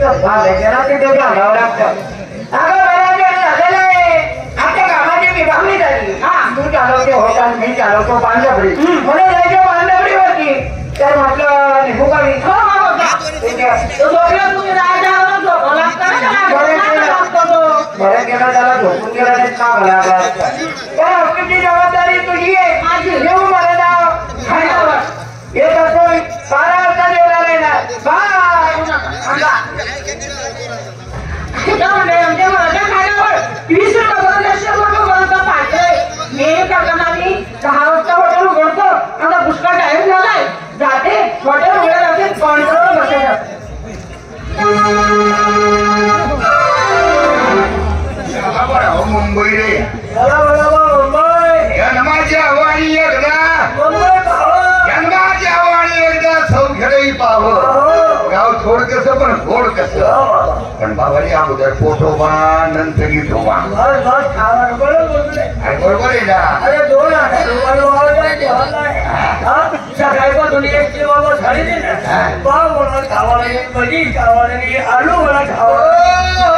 त्याला तिथे घालावं लागतं. अगं बऱ्याच झालेलं आहे आपल्या कामाची विभागणी झाली. तू चालवते होता मी चालवतो बांधबडी मला जायचं बांधबडीवरती. तर म्हटलं निघू का मी बरं केलं त्याला झोपून गेला नाही का मला पण हॉस्पिटलची जबाबदारी तुझी आहे माझी येऊ मला नाव खाण्यावर येत असो 12 वाजता जेवला नाही ना माझ्या खाण्यावर 20 रुपये पाठवय मी करताना मी 10 वाजता हॉटेल उघडतो. आता पुष्कळ टाइम झालाय जाते हॉटेल उघडत असेल कॉन्ट्रोल बसायचं. मुंबई रे मुंबई जन्माच्या आव्हानी एकदा जन्माच्या आव्हानी एकदा सौखेडही पाहावं. गाव थोड कसं पण गोड कसं पण बाबाजी अगोदर पोटोबा नंतर गिठोबा बरोबर आहे ना. अरे 2 सकाळपासून एक बाबा झाली ना पाव मला खावाला येईल भजी खावाला येईल आलू मला खावा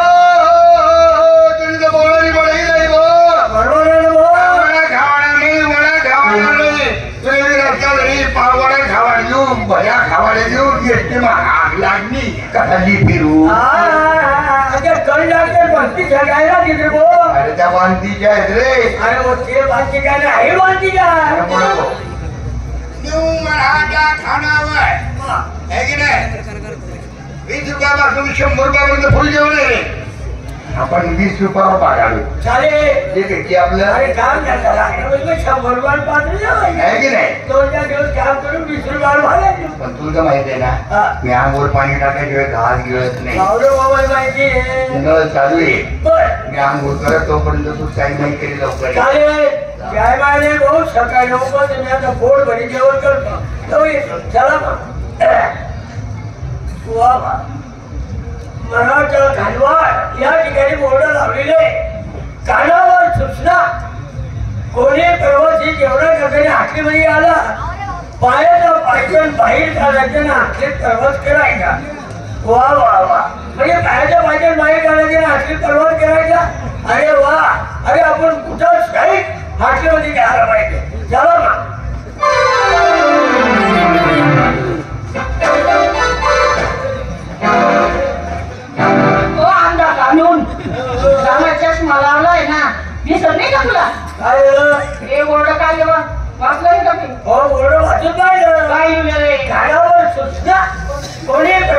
भया खावायला देऊ आग लागली कथाली फिरू कण लागते बस्ती सगायला तिथे गो. अरे त्या बांधीच्या आहेत रे. अरे ते बांधती काय नाही बांधती काय खानावर आहे की नाही. 20 रुपयापासून 100 रुपयापर्यंत फुल जेवण आहे. आपण 20 रुपयावर पाडालो चालेल ठीक आहे की आपलं. अरे काम 100 रुपयाला पाठवले आहे की नाही. 2-4 दिवस काम करून 20 रुपयाला भागायचे. पण तुला तर माहिती आहे ना मी अंगावर पाणी टाकायशिवाय घास गिळत नाही. माहिती नळ चालू आहे मी अंघोळ करत तोपर्यंत तू काही नाही केली लवकर. चालेल काय माहिती भाऊ सकाळी 9 वाजता मी आता पोट भरी जेवण करतो. चला मनाच्या खानवाड या ठिकाणी बोर्ड लावलेले कानावर सूचना कोणी प्रवासी जेवढा करताना हाकलीमध्ये आला पायाचा पायथन बाहेर काढायचं ना हाकलीत प्रवास करायचा. वा वा वा म्हणजे पायाच्या पायथन बाहेर काढायचं ना हाकलीत प्रवास करायचा. अरे वा अरे आपण कुठं साईड हाकलीमध्ये घ्यायला पाहिजे. चला ना लावलाय ना दिसत नाही का तुला. हे बोर्ड काय वाचलं का मी. हो बोर्ड वाचत ना